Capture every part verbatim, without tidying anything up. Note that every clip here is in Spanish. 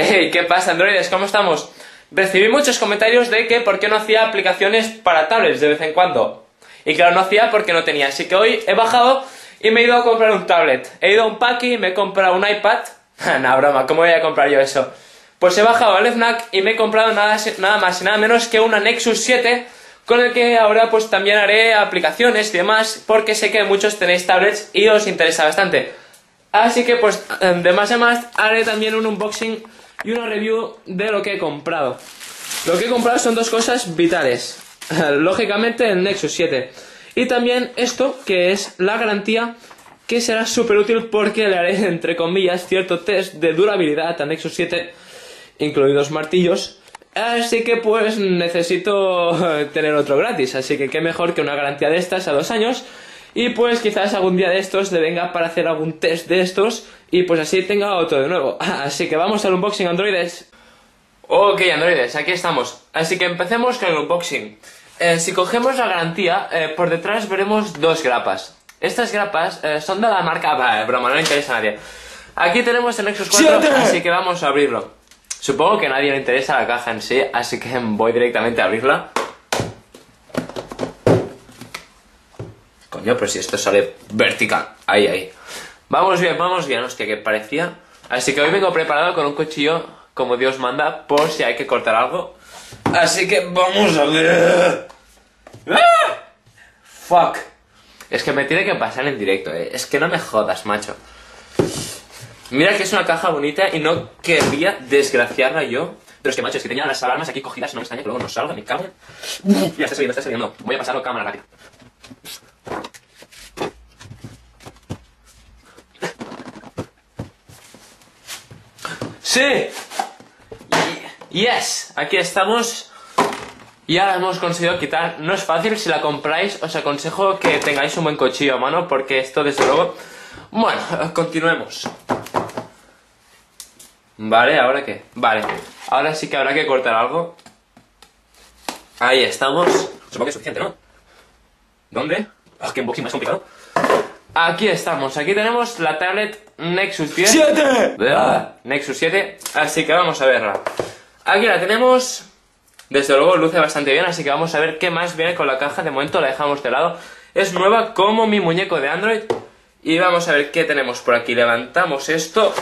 Hey, ¿qué pasa, androides? ¿Cómo estamos? Recibí muchos comentarios de que por qué no hacía aplicaciones para tablets de vez en cuando. Y claro, no hacía porque no tenía. Así que hoy he bajado y me he ido a comprar un tablet. He ido a un Paqui y me he comprado un iPad. Nah, broma, ¿cómo voy a comprar yo eso? Pues he bajado al FNAC y me he comprado nada, nada más y nada menos que una Nexus siete, con el que ahora pues también haré aplicaciones y demás, porque sé que muchos tenéis tablets y os interesa bastante. Así que pues de más a más haré también un unboxing y una review de lo que he comprado. Lo que he comprado son dos cosas vitales. Lógicamente el Nexus siete. Y también esto, que es la garantía, que será súper útil porque le haré, entre comillas, cierto test de durabilidad a Nexus siete, incluidos martillos. Así que pues necesito tener otro gratis. Así que qué mejor que una garantía de estas a dos años. Y pues quizás algún día de estos le venga para hacer algún test de estos y pues así tenga otro de nuevo. Así que vamos al unboxing, androides. Ok, androides, aquí estamos. Así que empecemos con el unboxing. Eh, si cogemos la garantía, eh, por detrás veremos dos grapas. Estas grapas eh, son de la marca... Bah, broma, no le interesa a nadie. Aquí tenemos el Nexus cuatro, ¡siete! Así que vamos a abrirlo. Supongo que a nadie le interesa la caja en sí, así que voy directamente a abrirla. Coño, pero si esto sale vertical. Ahí, ahí. Vamos bien, vamos bien. Hostia, que parecía. Así que hoy vengo preparado con un cuchillo como Dios manda, por si hay que cortar algo. Así que vamos a ver. ¡Ah! Fuck. Es que me tiene que pasar en directo, eh. Es que no me jodas, macho. Mira que es una caja bonita y no querría desgraciarla yo. Pero es que, macho, es que tenía las alarmas aquí cogidas. No me extraña que luego no salga, me cago en... Ya está saliendo, está saliendo. Voy a pasarlo a cámara rápida. ¡Sí! ¡Yes! Aquí estamos. Ya hemos conseguido quitar. No es fácil, si la compráis os aconsejo que tengáis un buen cuchillo a mano, porque esto desde luego... Bueno, continuemos. Vale, ¿ahora qué? Vale, ahora sí que habrá que cortar algo. Ahí estamos. Supongo que es suficiente, ¿no? ¿Dónde? Oh, qué unboxing más complicado. Aquí estamos, aquí tenemos la tablet Nexus diez. ¡siete! Nexus siete, así que vamos a verla. Aquí la tenemos. Desde luego luce bastante bien, así que vamos a ver qué más viene con la caja. De momento la dejamos de lado. Es nueva como mi muñeco de Android. Y vamos a ver qué tenemos por aquí. Levantamos esto.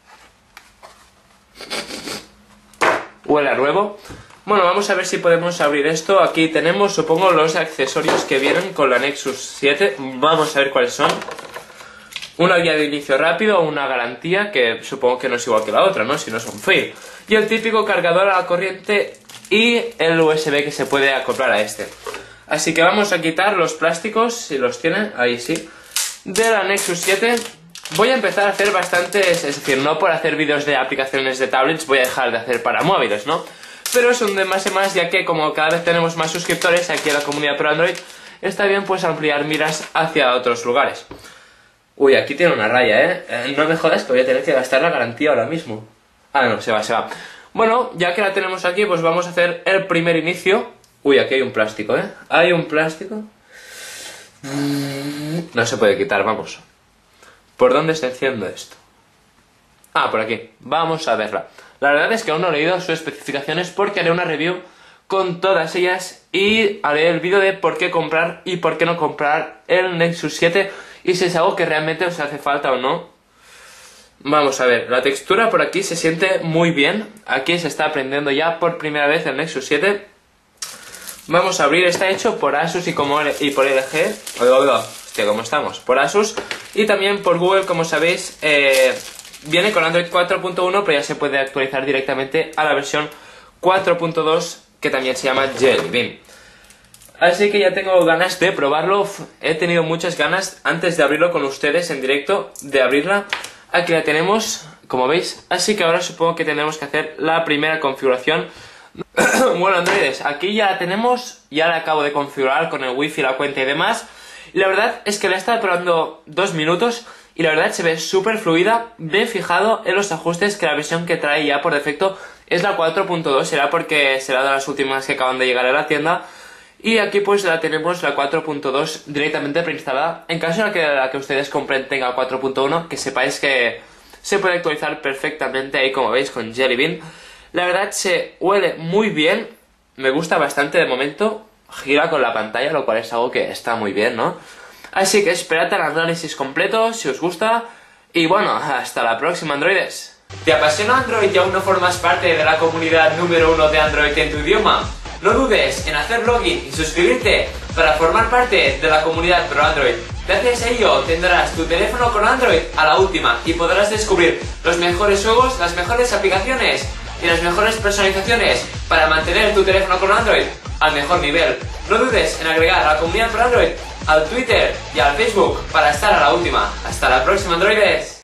Huele a nuevo. Bueno, vamos a ver si podemos abrir esto. Aquí tenemos, supongo, los accesorios que vienen con la Nexus siete. Vamos a ver cuáles son. Una guía de inicio rápido, una garantía, que supongo que no es igual que la otra, ¿no? Si no es un fail. Y el típico cargador a la corriente y el U S B que se puede acoplar a este. Así que vamos a quitar los plásticos, si los tiene, ahí sí, de la Nexus siete. Voy a empezar a hacer bastantes, es decir, no por hacer vídeos de aplicaciones de tablets voy a dejar de hacer para móviles, ¿no? Pero es un de más y más, ya que como cada vez tenemos más suscriptores aquí en la comunidad Pro Android, está bien pues ampliar miras hacia otros lugares. Uy, aquí tiene una raya, ¿eh? eh no me jodas que voy a tener que gastar la garantía ahora mismo. Ah, no, se va, se va. Bueno, ya que la tenemos aquí, pues vamos a hacer el primer inicio. Uy, aquí hay un plástico, ¿eh? Hay un plástico. No se puede quitar, vamos. ¿Por dónde se enciende esto? Ah, por aquí. Vamos a verla. La verdad es que aún no he leído sus especificaciones porque haré una review con todas ellas y haré el vídeo de por qué comprar y por qué no comprar el Nexus siete y si es algo que realmente os hace falta o no. Vamos a ver, la textura por aquí se siente muy bien. Aquí se está aprendiendo ya por primera vez el Nexus siete. Vamos a abrir, está hecho por Asus y, como, y por L G. Oiga, oiga, hostia, ¿cómo estamos? Por Asus y también por Google, como sabéis. eh... Viene con Android cuatro punto uno, pero ya se puede actualizar directamente a la versión cuatro punto dos, que también se llama Jelly Bean. Así que ya tengo ganas de probarlo. He tenido muchas ganas antes de abrirlo con ustedes en directo, de abrirla. Aquí la tenemos, como veis. Así que ahora supongo que tenemos que hacer la primera configuración. Bueno, androides, aquí ya la tenemos. Ya la acabo de configurar con el wifi, la cuenta y demás. Y la verdad es que la he estado probando dos minutos. Y la verdad se ve súper fluida. Me he fijado en los ajustes que la versión que trae ya por defecto es la cuatro punto dos. Será porque será de las últimas que acaban de llegar a la tienda. Y aquí pues la tenemos la cuatro punto dos directamente preinstalada. En caso de que la que ustedes compren tenga cuatro punto uno, que sepáis que se puede actualizar perfectamente ahí, como veis, con Jelly Bean. La verdad se huele muy bien, me gusta bastante de momento, gira con la pantalla, lo cual es algo que está muy bien, ¿no? Así que esperad al análisis completo, si os gusta, y bueno, hasta la próxima, androides. ¿Te apasiona Android y aún no formas parte de la comunidad número uno de Android en tu idioma? No dudes en hacer login y suscribirte para formar parte de la comunidad Pro Android. Gracias a ello tendrás tu teléfono con Android a la última y podrás descubrir los mejores juegos, las mejores aplicaciones y las mejores personalizaciones para mantener tu teléfono con Android al mejor nivel. No dudes en agregar a la comunidad Pro Android al Twitter y al Facebook para estar a la última. Hasta la próxima, androides.